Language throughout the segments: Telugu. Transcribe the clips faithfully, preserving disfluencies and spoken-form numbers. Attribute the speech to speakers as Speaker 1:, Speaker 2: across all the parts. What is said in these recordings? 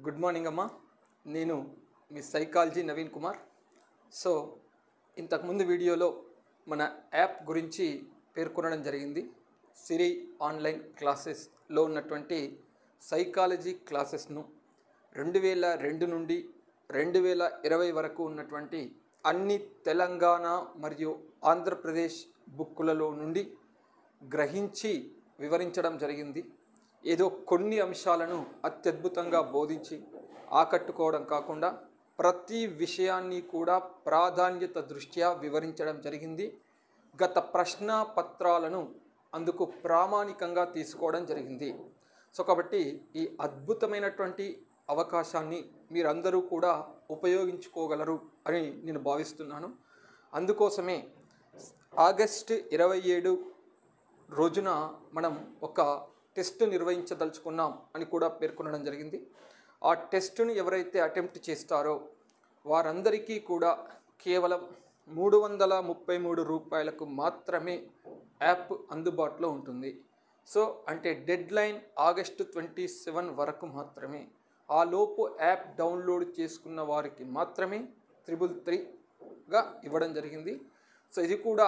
Speaker 1: గుడ్ మార్నింగ్ అమ్మా. నేను మీ సైకాలజీ నవీన్ కుమార్. సో ఇంతకుముందు వీడియోలో మన యాప్ గురించి పేర్కొనడం జరిగింది. సిరి ఆన్లైన్ క్లాసెస్లో ఉన్నటువంటి సైకాలజీ క్లాసెస్ను రెండు వేల రెండు నుండి రెండు వేల ఇరవై వరకు ఉన్నటువంటి అన్ని తెలంగాణ మరియు ఆంధ్రప్రదేశ్ బుక్కులలో నుండి గ్రహించి వివరించడం జరిగింది. ఏదో కొన్ని అంశాలను అత్యద్భుతంగా బోధించి ఆకట్టుకోవడం కాకుండా ప్రతి విషయాన్ని కూడా ప్రాధాన్యత దృష్ట్యా వివరించడం జరిగింది. గత ప్రశ్న పత్రాలను అందుకు ప్రామాణికంగా తీసుకోవడం జరిగింది. సో కాబట్టి ఈ అద్భుతమైనటువంటి అవకాశాన్ని మీరందరూ కూడా ఉపయోగించుకోగలరు అని నేను భావిస్తున్నాను. అందుకోసమే ఆగస్టు ఇరవై ఏడు రోజున మనం ఒక టెస్ట్ నిర్వహించదలుచుకున్నాం అని కూడా పేర్కొనడం జరిగింది. ఆ టెస్టును ఎవరైతే అటెంప్ట్ చేస్తారో వారందరికీ కూడా కేవలం మూడు వందల ముప్పై మూడు రూపాయలకు మాత్రమే యాప్ అందుబాటులో ఉంటుంది. సో అంటే deadline August twenty seven వరకు మాత్రమే. ఆ లోపు యాప్ డౌన్లోడ్ చేసుకున్న వారికి మాత్రమే త్రిబుల్ త్రీగా ఇవ్వడం జరిగింది. సో ఇది కూడా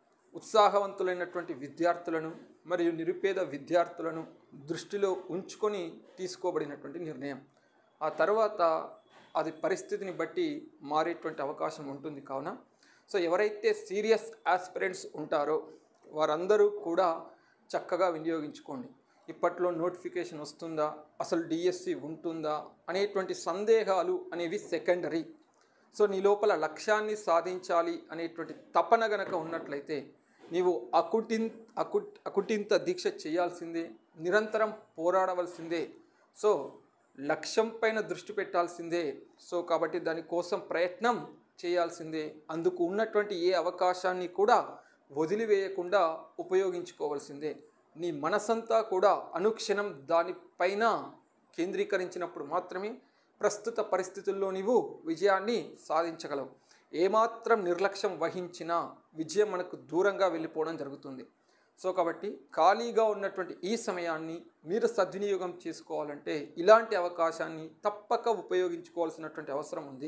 Speaker 1: ఉత్సాహవంతులైనటువంటి విద్యార్థులను మరియు నిరుపేద విద్యార్థులను దృష్టిలో ఉంచుకొని తీసుకోబడినటువంటి నిర్ణయం. ఆ తర్వాత అది పరిస్థితిని బట్టి మారేటువంటి అవకాశం ఉంటుంది. కావున సో ఎవరైతే సీరియస్ ఆస్పిరెంట్స్ ఉంటారో వారందరూ కూడా చక్కగా వినియోగించుకోండి. ఇప్పట్లో నోటిఫికేషన్ వస్తుందా, అసలు డిఎస్సి ఉంటుందా అనేటువంటి సందేహాలు అనేవి సెకండరీ. సో నీ లోపల లక్ష్యాన్ని సాధించాలి అనేటువంటి తపన గనక ఉన్నట్లయితే నీవు అకుటిన్ అకు అకుటింత దీక్ష చేయాల్సిందే, నిరంతరం పోరాడవలసిందే. సో లక్ష్యం పైన దృష్టి పెట్టాల్సిందే. సో కాబట్టి దానికోసం ప్రయత్నం చేయాల్సిందే. అందుకు ఉన్నటువంటి ఏ అవకాశాన్ని కూడా వదిలివేయకుండా ఉపయోగించుకోవాల్సిందే. నీ మనసంతా కూడా అనుక్షణం దానిపైన కేంద్రీకరించినప్పుడు మాత్రమే ప్రస్తుత పరిస్థితుల్లో నీవు విజయాన్ని సాధించగలవు. ఏమాత్రం నిర్లక్ష్యం వహించినా విజయం మనకు దూరంగా వెళ్ళిపోవడం జరుగుతుంది. సో కాబట్టి ఖాళీగా ఉన్నటువంటి ఈ సమయాన్ని మీరు సద్వినియోగం చేసుకోవాలంటే ఇలాంటి అవకాశాన్ని తప్పక ఉపయోగించుకోవాల్సినటువంటి అవసరం ఉంది.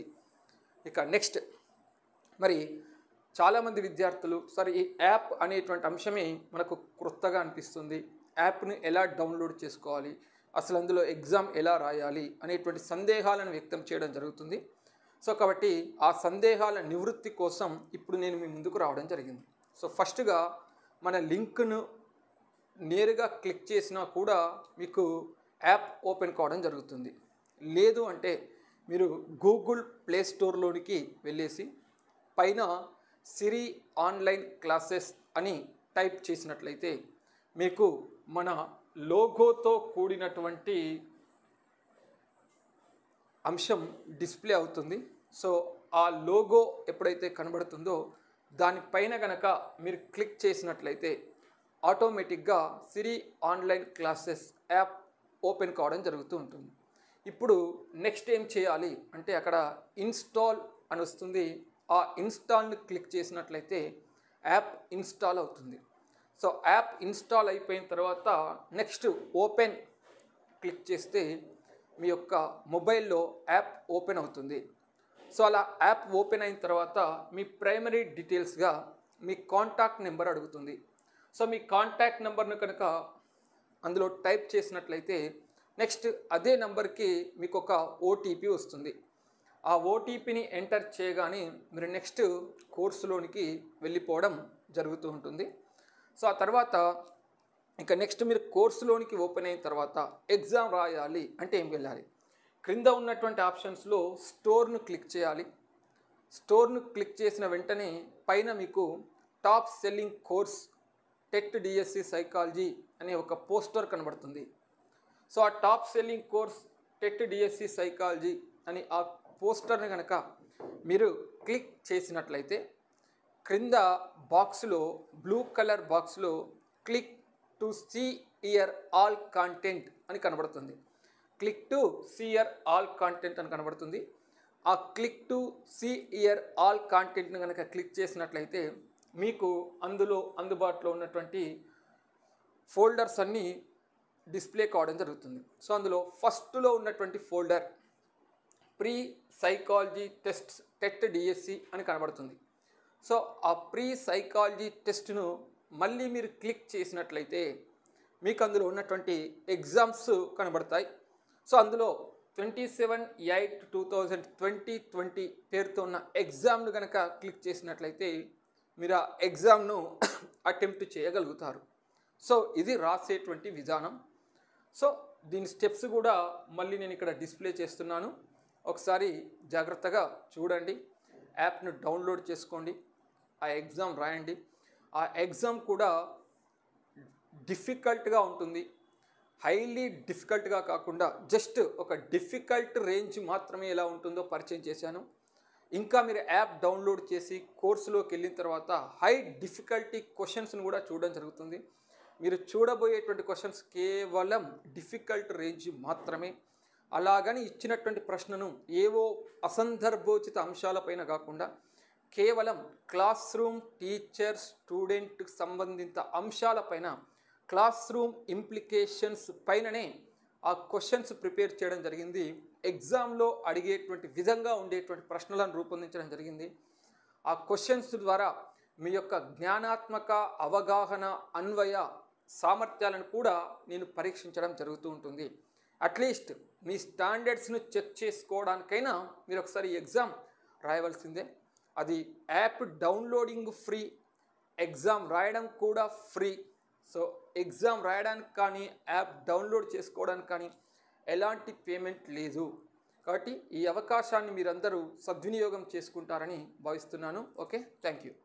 Speaker 1: ఇక నెక్స్ట్, మరి చాలామంది విద్యార్థులు సరే ఈ యాప్ అనేటువంటి అంశమే మనకు క్రొత్తగా అనిపిస్తుంది. యాప్ని ఎలా డౌన్లోడ్ చేసుకోవాలి, అసలు అందులో ఎగ్జామ్ ఎలా రాయాలి అనేటువంటి సందేహాలను వ్యక్తం చేయడం జరుగుతుంది. సో కాబట్టి ఆ సందేహాల నివృత్తి కోసం ఇప్పుడు నేను మీ ముందుకు రావడం జరిగింది. సో ఫస్ట్గా మన లింక్ను నేరుగా క్లిక్ చేసినా కూడా మీకు యాప్ ఓపెన్ కావడం జరుగుతుంది. లేదు అంటే మీరు గూగుల్ ప్లే స్టోర్లోనికి వెళ్ళేసి పైన సిరి ఆన్లైన్ క్లాసెస్ అని టైప్ చేసినట్లయితే మీకు మన లోగోతో కూడినటువంటి అంశం డిస్ప్లే అవుతుంది. సో ఆ లోగో ఎప్పుడైతే కనబడుతుందో దానిపైన కనుక మీరు క్లిక్ చేసినట్లయితే ఆటోమేటిక్గా Siri online classes app open కావడం జరుగుతూ ఉంటుంది. ఇప్పుడు నెక్స్ట్ ఏం చేయాలి అంటే అక్కడ ఇన్స్టాల్ అని వస్తుంది. ఆ ఇన్స్టాల్ని క్లిక్ చేసినట్లయితే యాప్ ఇన్స్టాల్ అవుతుంది. సో యాప్ ఇన్స్టాల్ అయిపోయిన తర్వాత నెక్స్ట్ ఓపెన్ క్లిక్ చేస్తే మీ యొక్క మొబైల్లో యాప్ ఓపెన్ అవుతుంది. సో అలా యాప్ ఓపెన్ అయిన తర్వాత మీ ప్రైమరీ డీటెయిల్స్గా మీ కాంటాక్ట్ నెంబర్ అడుగుతుంది. సో మీ కాంటాక్ట్ నెంబర్ను కనుక అందులో టైప్ చేసినట్లయితే నెక్స్ట్ అదే నెంబర్కి మీకు ఒక ఓటీపీ వస్తుంది. ఆ ఓటీపీని ఎంటర్ చేయగానే మీరు నెక్స్ట్ కోర్సులోనికి వెళ్ళిపోవడం జరుగుతూ ఉంటుంది. సో ఆ తర్వాత ఇంకా నెక్స్ట్ మీరు కోర్సులోనికి ఓపెన్ అయిన తర్వాత ఎగ్జామ్ రాయాలి అంటే ఏం వెళ్ళాలి, క్రింద ఉన్నటువంటి ఆప్షన్స్లో స్టోర్ను క్లిక్ చేయాలి. స్టోర్ను క్లిక్ చేసిన వెంటనే పైన మీకు top selling course TET DSC psychology అనే ఒక పోస్టర్ కనబడుతుంది. సో ఆ top selling course TET DSC psychology అని ఆ పోస్టర్ని కనుక మీరు క్లిక్ చేసినట్లయితే క్రింద బాక్స్లో బ్లూ కలర్ బాక్స్లో click to see here all content అని కనబడుతుంది. Click to see here all content అని కనబడుతుంది. ఆ click to see here all కాంటెంట్ని కనుక క్లిక్ చేసినట్లయితే మీకు అందులో అందుబాటులో ఉన్నటువంటి ఫోల్డర్స్ అన్నీ డిస్ప్లే కావడం జరుగుతుంది. సో అందులో ఫస్ట్లో ఉన్నటువంటి folder pre psychology tests TET DSC అని కనబడుతుంది. సో ఆ ప్రీ సైకాలజీ టెస్ట్ను మళ్ళీ మీరు క్లిక్ చేసినట్లయితే మీకు అందులో ఉన్నటువంటి ఎగ్జామ్స్ కనబడతాయి. సో అందులో twenty seven eight two thousand twenty twenty పేరుతో ఉన్న ఎగ్జామ్ను కనుక క్లిక్ చేసినట్లయితే మీరు ఆ ఎగ్జామ్ను అటెంప్ట్ చేయగలుగుతారు. సో ఇది రాసేటువంటి విధానం. సో దీని స్టెప్స్ కూడా మళ్ళీ నేను ఇక్కడ డిస్ప్లే చేస్తున్నాను, ఒకసారి జాగ్రత్తగా చూడండి. యాప్ను డౌన్లోడ్ చేసుకోండి, ఆ ఎగ్జామ్ రాయండి. ఆ ఎగ్జామ్ కూడా డిఫికల్ట్గా ఉంటుంది, హైలీ డిఫికల్ట్గా కాకుండా జస్ట్ ఒక డిఫికల్ట్ రేంజ్ మాత్రమే ఎలా ఉంటుందో పరిచయం చేశాను. ఇంకా మీరు యాప్ డౌన్లోడ్ చేసి కోర్సులోకి వెళ్ళిన తర్వాత హై డిఫికల్టీ క్వశ్చన్స్ను కూడా చూడడం జరుగుతుంది. మీరు చూడబోయేటువంటి క్వశ్చన్స్ కేవలం డిఫికల్ట్ రేంజ్ మాత్రమే. అలాగని ఇచ్చినటువంటి ప్రశ్నను ఏవో అసందర్భోచిత అంశాలపైన కాకుండా కేవలం క్లాస్ రూమ్ టీచర్ స్టూడెంట్కి సంబంధిత అంశాలపైన, క్లాస్ రూమ్ ఇంప్లికేషన్స్ పైననే ఆ క్వశ్చన్స్ ప్రిపేర్ చేయడం జరిగింది. ఎగ్జామ్లో అడిగేటువంటి విధంగా ఉండేటువంటి ప్రశ్నలను రూపొందించడం జరిగింది. ఆ క్వశ్చన్స్ ద్వారా మీ యొక్క జ్ఞానాత్మక అవగాహన అన్వయ సామర్థ్యాలను కూడా నేను పరీక్షించడం జరుగుతూ ఉంటుంది. అట్లీస్ట్ మీ స్టాండర్డ్స్ను చెక్ చేసుకోవడానికైనా మీరు ఒకసారి ఎగ్జామ్ రాయవలసిందే. అది యాప్ డౌన్లోడింగ్ ఫ్రీ, ఎగ్జామ్ రాయడం కూడా ఫ్రీ. సో ఎగ్జామ్ రాయడానికి కానీ యాప్ డౌన్లోడ్ చేసుకోవడానికి కానీ ఎలాంటి పేమెంట్ లేదు. కాబట్టి ఈ అవకాశాన్ని మీరందరూ సద్వినియోగం చేసుకుంటారని భావిస్తున్నాను. Okay, thank you.